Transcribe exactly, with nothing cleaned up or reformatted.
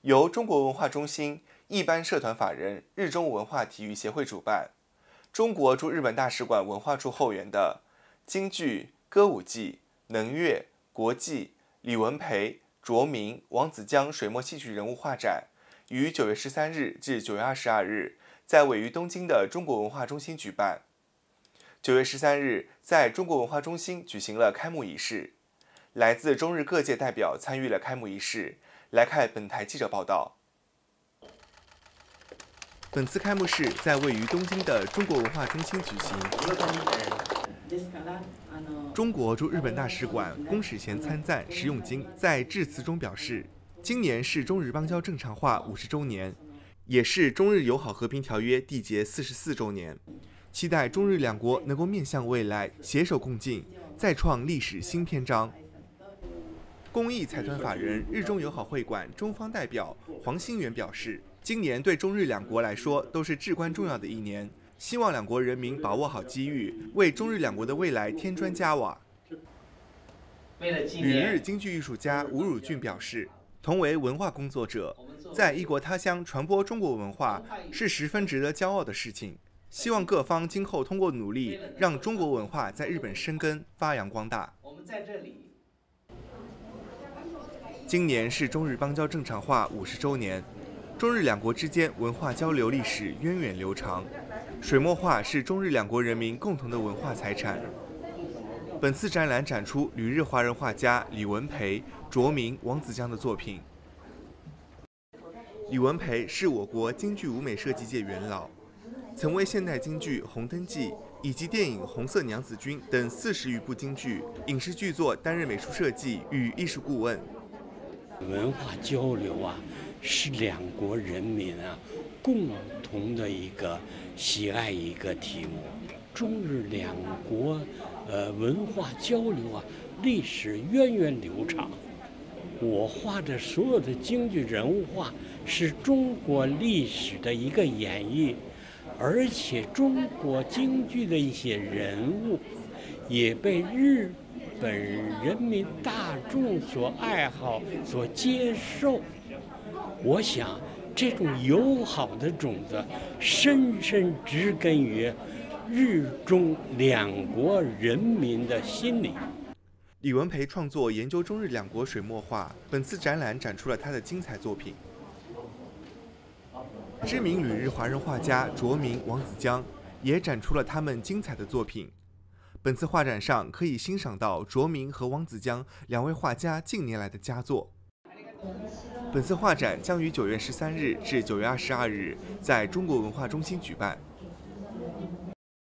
由中国文化中心一般社团法人日中文化体育协会主办，中国驻日本大使馆文化处后援的京剧、歌舞伎、能乐、国际、李文培、卓明、王子江水墨戏剧人物画展，于九月十三日至九月二十二日在位于东京的中国文化中心举办。九月十三日，在中国文化中心举行了开幕仪式，来自中日各界代表参与了开幕仪式。来看本台记者报道。本次开幕式在位于东京的中国文化中心举行。中国驻日本大使馆公使前参赞石永金在致辞中表示，今年是中日邦交正常化五十周年，也是中日友好和平条约缔结四十四周年，期待中日两国能够面向未来，携手共进，再创历史新篇章。公益财团法人日中友好会馆中方代表黄新元表示，今年对中日两国来说都是至关重要的一年，希望两国人民把握好机遇，为中日两国的未来添砖加瓦。旅日京剧艺术家吴汝俊表示，同为文化工作者，在异国他乡传播中国文化是十分值得骄傲的事情，希望各方今后通过努力，让中国文化在日本生根发扬光大。我们在这里。今年是中日邦交正常化五十周年，中日两国之间文化交流历史源远流长。水墨画是中日两国人民共同的文化财产。本次展览展出旅日华人画家李文培、卓明、王子江的作品。李文培是我国京剧舞美设计界元老，曾为现代京剧《红灯记》以及电影《红色娘子军》等四十余部京剧影视剧作担任美术设计与艺术顾问。 文化交流啊，是两国人民啊共同的一个喜爱一个题目。中日两国呃文化交流啊，历史源远流长。我画的所有的京剧人物画是中国历史的一个演绎，而且中国京剧的一些人物也被日本人民大众所爱好、所接受。我想，这种友好的种子深深植根于日中两国人民的心里。 李文培创作研究中日两国水墨画，本次展览展出了他的精彩作品。知名旅日华人画家卓明、王子江也展出了他们精彩的作品。本次画展上可以欣赏到卓明和王子江两位画家近年来的佳作。本次画展将于九月十三日至九月二十二日在中国文化中心举办。